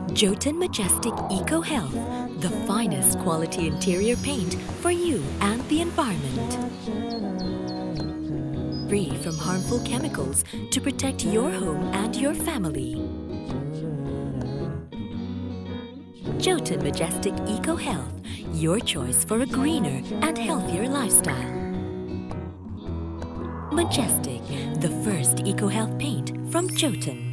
Jotun Majestic EcoHealth, the finest quality interior paint for you and the environment. Free from harmful chemicals to protect your home and your family. Jotun Majestic EcoHealth, your choice for a greener and healthier lifestyle. Majestic, the first EcoHealth paint from Jotun.